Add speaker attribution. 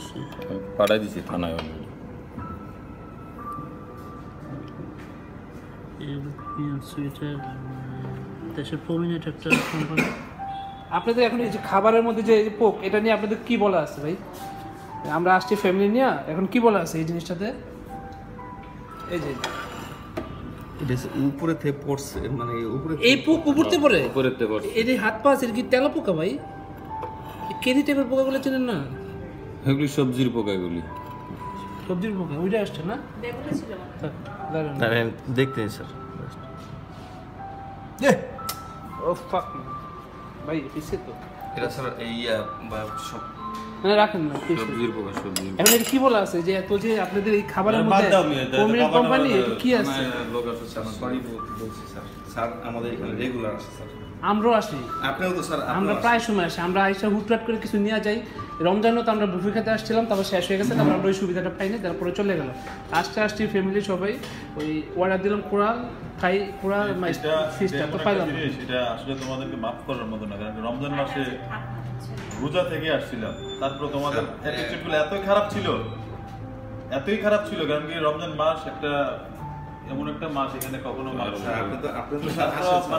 Speaker 1: পাঠাই দিছি থানায় অলরেডি।
Speaker 2: দেশের প্রমিনেন্ট একটা কোম্পানি। আপনাদের এখন এই যে খাবারের মধ্যে যে পোক, এটা নিয়ে আপনাদের কি বলা আছে ভাই? আমরা আসছি ফ্যামিলি নিয়ে, এখন কি বলা আছে এই জিনিসটাতে? এই যে
Speaker 1: এটা উপরে থেকে পড়ছে, মানে উপরে
Speaker 2: এই পোক উপরতে পড়ে,
Speaker 1: উপরে থেকে পড়ছে।
Speaker 2: এই যে হাত পা আছে কি তেলা পোকা ভাই? কেরি টাইপের পোকাগুলো চেনেন না?
Speaker 1: এগুলি সবজির পোকা, এগুলি
Speaker 2: সবজির পোকা। ওইটা আসছে না?
Speaker 3: বেগুনে ছিল
Speaker 1: দাঁড়ান দেখতে স্যার।
Speaker 2: ও ফাক ভাই, পিছে তো
Speaker 1: এটা স্যার এই সব
Speaker 2: না রাখেন না,
Speaker 1: সবজির পোকা, সবজির।
Speaker 2: এখন এটা কি বলা আছে যে এত যে আপনাদের এই খাবারের মধ্যে প্রমিনেন্ট কোম্পানি কি আছে?
Speaker 1: লোক আছে স্যার, সরি বলছি স্যার। স্যার আমাদের এখানে রেগুলার আসে স্যার।
Speaker 2: আমরাও আসি,
Speaker 1: আপনিও তো স্যার।
Speaker 2: আমরা প্রায় সময় আসি, আমরা আইসা হুটহাট করে কিছু নিয়ে যাই। রমজানও তো আমরা বুফে খেতে আসছিলাম, তারপর শেষ হয়ে গেছে, তারপর আমরা ওই সুবিধাটা পাইনি, তারপরে চলে গেলাম। আসছি ফ্যামিলি সবাই, ওই অর্ডার দিলাম কোরাল খাই, কোরাল ফিশটা তো পাইলাম।
Speaker 4: এটা আসলে তোমাদেরকে মাফ করার মতো না, কারণ রমজান মাসে রোজা থেকে আসছিলাম, তারপর তোমাদের অ্যাটিটিউডগুলো এতই খারাপ ছিল, কারণ কি রমজান মাস একটা এমন একটা মাস, এখানে কখনো মানুষ